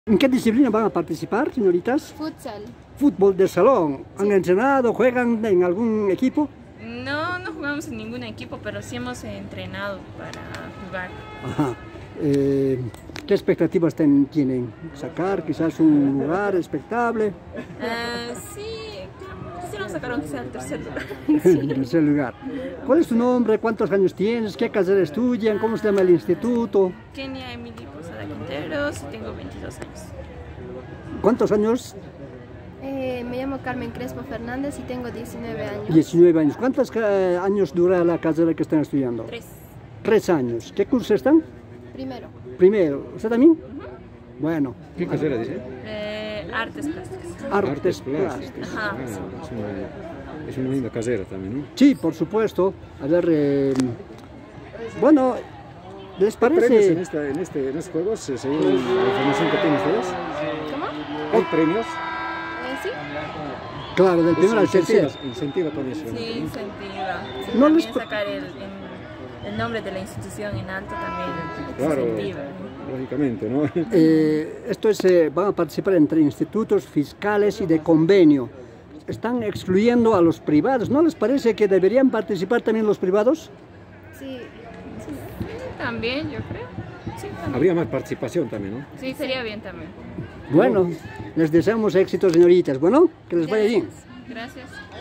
¿En qué disciplina van a participar, señoritas? Futsal. Fútbol de salón. ¿Han entrenado? ¿Juegan en algún equipo? No, no jugamos en ningún equipo, pero sí hemos entrenado para jugar. Ajá. ¿Qué expectativas tienen? ¿Sacar quizás un lugar expectable? Sí, quisiéramos sacar aunque sea el tercer lugar. En tercer lugar. ¿Cuál es tu nombre? ¿Cuántos años tienes? ¿Qué carrera estudian? ¿Cómo se llama el instituto? Kenia Emily Posada Quinteros, tengo 22 años. ¿Cuántos años? Me llamo Carmen Crespo Fernández y tengo 19 años. 19 años. ¿Cuántos años dura la carrera que están estudiando? 3. 3 años. ¿Qué curso están? Primero. Primero. ¿Usted también? Bueno. ¿Qué carrera dice? Artes plásticas. Artes plásticas. Ajá. Es una linda carrera también, ¿no? Sí, por supuesto. A ver, bueno, ¿les ¿Premios parece? en estos juegos, según la información que tienen ustedes? ¿Cómo? ¿Hay premios? Sí. Claro, del primero al tercero. Incentiva también eso. Sí, incentiva. Sí, No también les- sacar el nombre de la institución en alto también Claro, incentiva. lógicamente, ¿no? Esto es, van a participar entre institutos fiscales y de convenio. Están excluyendo a los privados. ¿No les parece que deberían participar también los privados? Sí. También, yo creo. Sí, también. Habría más participación también, ¿no? Sí, sería bien también. Bueno, les deseamos éxito, señoritas. Bueno, que les vaya bien. Gracias.